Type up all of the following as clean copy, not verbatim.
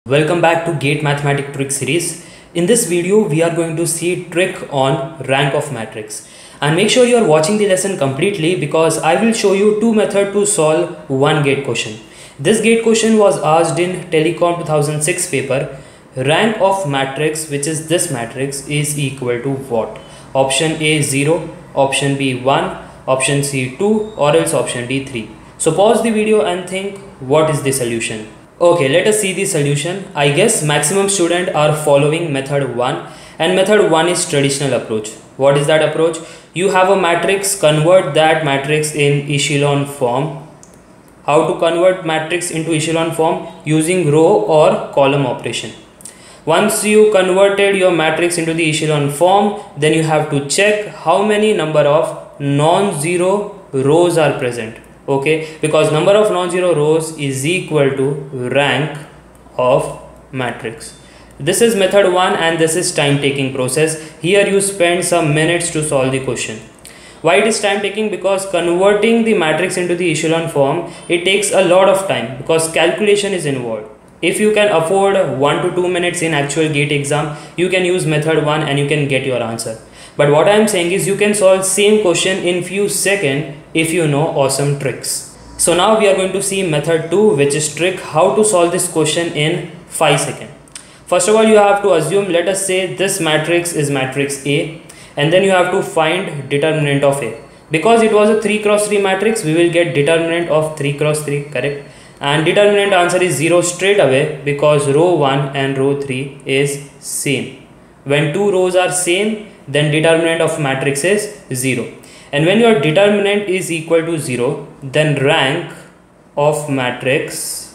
Welcome back to GATE Mathematic Trick series. In this video, we are going to see trick on rank of matrix. And make sure you are watching the lesson completely because I will show you two methods to solve one GATE question. This GATE question was asked in Telecom 2006 paper. Rank of matrix, which is this matrix, is equal to what? Option A 0, option B 1, option C 2, or else option D 3. So pause the video and think, what is the solution? Okay, let us see the solution. I guess maximum students are following method 1, and method 1 is traditional approach. What is that approach? You have a matrix, convert that matrix in echelon form. How to convert matrix into echelon form? Using row or column operation. Once you converted your matrix into the echelon form, then you have to check how many number of non-zero rows are present. Okay, because number of non-zero rows is equal to rank of matrix. This is method 1 and this is time taking process. Here you spend some minutes to solve the question. Why it is time taking? Because converting the matrix into the echelon form, it takes a lot of time because calculation is involved. If you can afford 1 to 2 minutes in actual GATE exam, you can use method 1 and you can get your answer. But what I am saying is you can solve same question in few seconds if you know awesome tricks. So now we are going to see method 2, which is trick how to solve this question in 5 seconds. First of all, you have to assume, let us say this matrix is matrix A, and then you have to find determinant of A. Because it was a 3 cross 3 matrix, we will get determinant of 3 cross 3, correct? And determinant answer is 0 straight away because row 1 and row 3 is same. When two rows are same, then determinant of matrix is 0. And when your determinant is equal to 0, then rank of matrix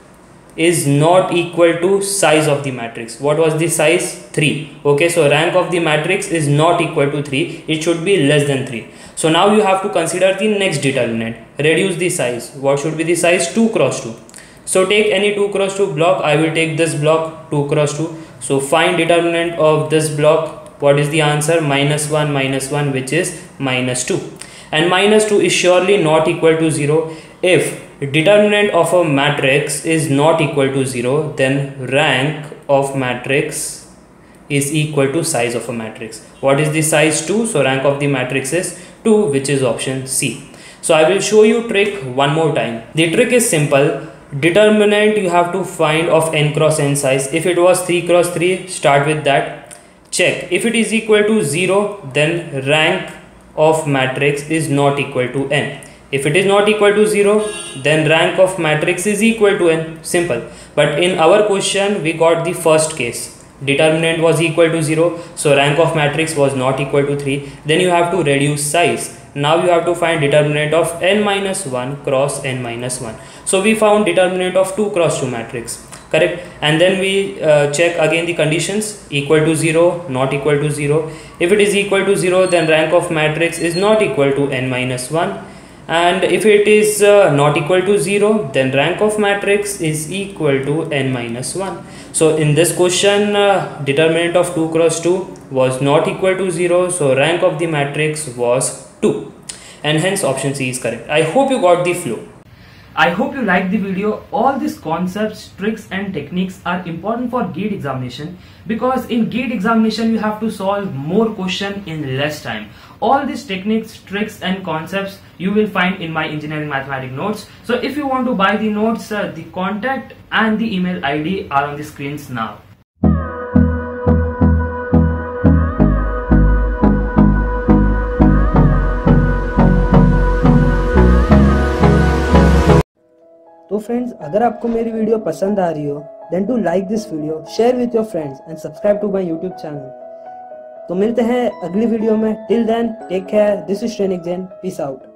is not equal to size of the matrix. What was the size? 3. Okay, so rank of the matrix is not equal to 3. It should be less than 3. So now you have to consider the next determinant. Reduce the size. What should be the size? 2 cross 2. So take any 2 cross 2 block. I will take this block 2 cross 2. So find determinant of this block. What is the answer? Minus 1, which is minus 2. And minus 2 is surely not equal to 0. If determinant of a matrix is not equal to 0, then rank of matrix is equal to size of a matrix. What is the size? 2. So rank of the matrix is 2, which is option C. So I will show you trick one more time. The trick is simple. Determinant you have to find of n cross n size. If it was 3 cross 3, start with that. Check. If it is equal to 0, then rank of matrix is not equal to n. If it is not equal to 0, then rank of matrix is equal to n. Simple. But in our question, we got the first case. Determinant was equal to 0, so rank of matrix was not equal to 3. Then you have to reduce size. Now you have to find determinant of n minus 1 cross n minus 1. So we found determinant of 2 cross 2 matrix. Correct. And then we check again the conditions. Equal to 0, not equal to 0. If it is equal to 0, then rank of matrix is not equal to n minus 1. And if it is not equal to 0, then rank of matrix is equal to n minus 1. So in this question, determinant of 2 cross 2 was not equal to 0. So rank of the matrix was 2. And hence option C is correct. I hope you got the flow. I hope you liked the video. All these concepts, tricks and techniques are important for GATE examination because in GATE examination you have to solve more questions in less time. All these techniques, tricks and concepts you will find in my engineering mathematics notes. So if you want to buy the notes, the contact and the email ID are on the screens now. तो friends, अगर आपको मेरी video पसंद आ रही हो then do like this video, share with your friends and subscribe to my YouTube channel. तो मिलते हैं अगली वीडियो में। Till then take care. This is Shrenik Jain. Peace out.